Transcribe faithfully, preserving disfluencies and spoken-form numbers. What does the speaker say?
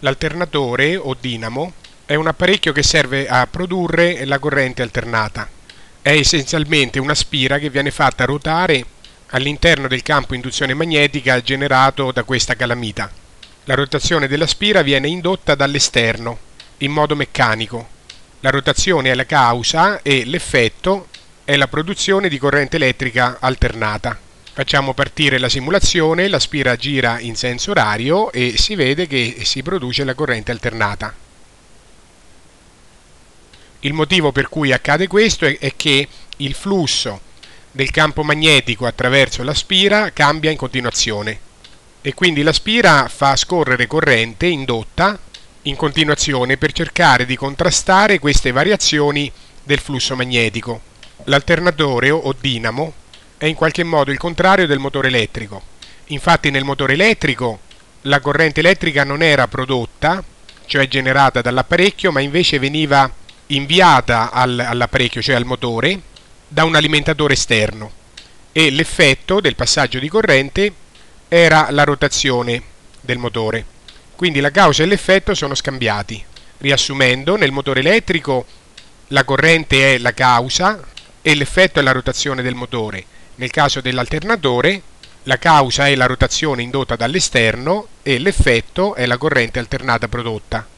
L'alternatore o dinamo è un apparecchio che serve a produrre la corrente alternata. È essenzialmente una spira che viene fatta ruotare all'interno del campo induzione magnetica generato da questa calamita. La rotazione della spira viene indotta dall'esterno, in modo meccanico. La rotazione è la causa e l'effetto è la produzione di corrente elettrica alternata. Facciamo partire la simulazione, la spira gira in senso orario e si vede che si produce la corrente alternata. Il motivo per cui accade questo è che il flusso del campo magnetico attraverso la spira cambia in continuazione e quindi la spira fa scorrere corrente indotta in continuazione per cercare di contrastare queste variazioni del flusso magnetico. L'alternatore o dinamo è in qualche modo il contrario del motore elettrico. Infatti nel motore elettrico la corrente elettrica non era prodotta, cioè generata dall'apparecchio, ma invece veniva inviata al, all'apparecchio, cioè al motore, da un alimentatore esterno e l'effetto del passaggio di corrente era la rotazione del motore. Quindi la causa e l'effetto sono scambiati. Riassumendo, nel motore elettrico la corrente è la causa e l'effetto è la rotazione del motore. Nel caso dell'alternatore la causa è la rotazione indotta dall'esterno e l'effetto è la corrente alternata prodotta.